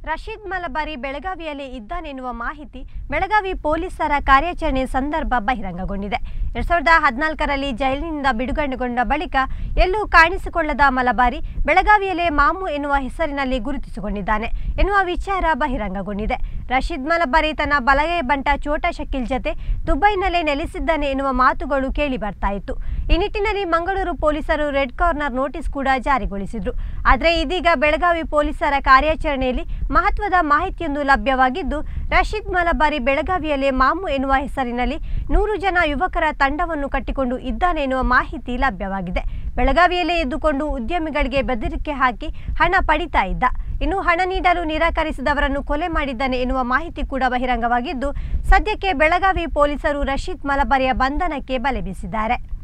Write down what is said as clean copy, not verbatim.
ರಶೀದ್ ಮಲಬಾರಿ ಬೆಳಗಾವಿಯಲ್ಲಿ ಇದ್ದಾನೆನ್ನುವ ಮಾಹಿತಿ ಬೆಳಗಾವಿ ಪೊಲೀಸರ ಕಾರ್ಯಾಚರಣೆ ಸಂದರ್ಭ ಬಹಿರಂಗಗೊಂಡಿದೆ. 2014ರಲ್ಲಿ ಜೈಲಿನಿಂದ ಬಿಡುಗಡೆಗೊಂಡ ಬಳಿಕ ಎಲ್ಲೂ ಕಾಣಿಸಿಕೊಳ್ಳದ ಮಲಬಾರಿ ಬೆಳಗಾವಿಯಲ್ಲೇ ಮಾಮು ಎನ್ನುವ ಹೆಸರಿನಲ್ಲಿ ಗುರುತಿಸಿಕೊಂಡಿದ್ದಾನೆ ಎನ್ನುವ ವಿಚಾರ ಬಹಿರಂಗಗೊಂಡಿದೆ. ರಶೀದ್ ಮಲಬಾರಿ ತನ್ನ ಬಲಗೈ ಬಂಟ ಚೋಟಾ ಶಕೀಲ್ ಜತೆ ದುಬೈನಲ್ಲೇ ನೆಲೆಸಿದ್ದಾನೆ ಎನ್ನುವ ಮಾತುಗಳು ಕೇಳಿ ಬರ್ತಾ ಇತ್ತು. ಈ ನಿಟ್ಟಿನಲ್ಲಿ ಮಂಗಳೂರು ಪೊಲೀಸರು ರೆಡ್ ಕಾರ್ನರ್ ನೋಟಿಸ್ ಕೂಡ ಜಾರಿಗೊಳಿಸಿದ್ರು. ಆದರೆ ಇದೀಗ ಬೆಳಗಾವಿ ಪೊಲೀಸರ ಕಾರ್ಯಾಚರಣೆಯಲ್ಲಿ ಮಹತ್ವದ ಮಾಹಿತಿಯೊಂದು ಲಭ್ಯವಾಗಿದ್ದು, ರಶೀದ್ ಮಲಬಾರಿ ಬೆಳಗಾವಿಯಲ್ಲೇ ಮಾಮು ಎನ್ನುವ ಹೆಸರಿನಲ್ಲಿ 100 ಜನ ಯುವಕರ ತಂಡವನ್ನು ಕಟ್ಟಿಕೊಂಡು ಇದ್ದಾನೆ ಎನ್ನುವ ಮಾಹಿತಿ ಲಭ್ಯವಾಗಿದೆ. ಬೆಳಗಾವಿಯಲ್ಲೇ ಇದ್ದುಕೊಂಡು ಉದ್ಯಮಿಗಳಿಗೆ ಬೆದರಿಕೆ ಹಾಕಿ ಹಣ ಪಡಿತಾ ಇದ್ದ. ಇನ್ನು ಹಣ ನೀಡಲು ನಿರಾಕರಿಸಿದವರನ್ನು ಕೊಲೆ ಮಾಡಿದ್ದಾನೆ ಎನ್ನುವ ಮಾಹಿತಿ ಕೂಡ ಬಹಿರಂಗವಾಗಿದ್ದು, ಸದ್ಯಕ್ಕೆ ಬೆಳಗಾವಿ ಪೊಲೀಸರು ರಶೀದ್ ಮಲಬಾರಿಯ ಬಂಧನಕ್ಕೆ ಬಲೆ ಬೀಸಿದ್ದಾರೆ.